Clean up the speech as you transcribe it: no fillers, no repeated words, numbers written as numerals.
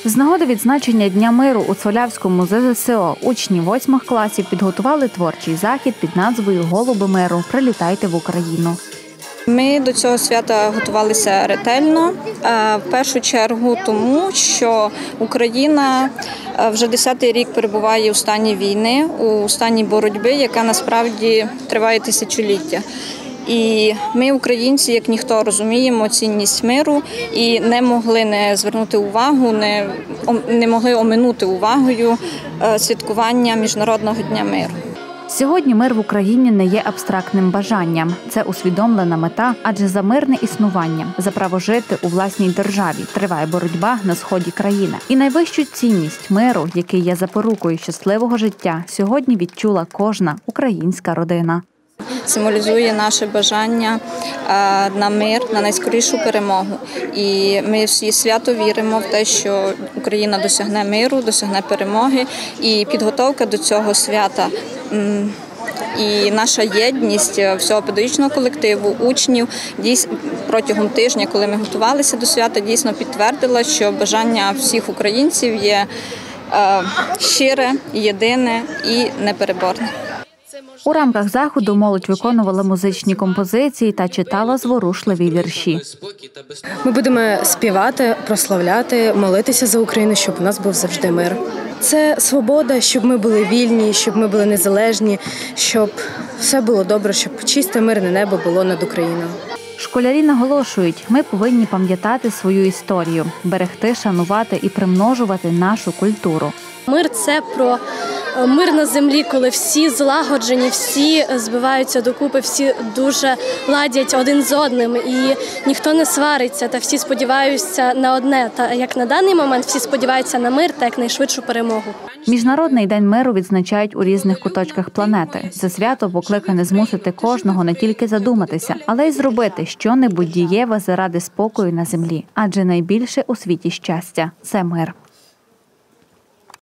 З нагоди відзначення Дня миру у Цволявському ЗЗСО учні 8 класів підготували творчий захід під назвою «Голуби миру. Прилітайте в Україну». Ми до цього свята готувалися ретельно, в першу чергу тому, що Україна вже 10-й рік перебуває у стані війни, у стані боротьби, яка насправді триває тисячоліття. І ми, українці, як ніхто, розуміємо цінність миру і не могли не звернути увагу, не могли оминути увагою святкування Міжнародного дня миру. Сьогодні мир в Україні не є абстрактним бажанням. Це усвідомлена мета, адже за мирне існування, за право жити у власній державі триває боротьба на сході країни. І найвищу цінність миру, який є запорукою щасливого життя, сьогодні відчула кожна українська родина. Символізує наше бажання на мир, на найскорішу перемогу. І ми всі свято віримо в те, що Україна досягне миру, досягне перемоги. І підготовка до цього свята і наша єдність всього педагогічного колективу, учнів, протягом тижня, коли ми готувалися до свята, дійсно підтвердила, що бажання всіх українців є щире, єдине і непереборне. У рамках заходу молодь виконувала музичні композиції та читала зворушливі вірші. Ми будемо співати, прославляти, молитися за Україну, щоб у нас був завжди мир. Це свобода, щоб ми були вільні, щоб ми були незалежні, щоб все було добре, щоб чисте мирне небо було над Україною. Школярі наголошують, ми повинні пам'ятати свою історію, берегти, шанувати і примножувати нашу культуру. Мир – це про мир на землі, коли всі злагоджені, всі збиваються докупи, всі дуже ладять один з одним і ніхто не свариться та всі сподіваються на одне. Та як на даний момент всі сподіваються на мир та якнайшвидшу перемогу. Міжнародний день миру відзначають у різних куточках планети. Це свято покликане змусити кожного не тільки задуматися, але й зробити що-небудь дієве заради спокою на землі. Адже найбільше у світі щастя – це мир.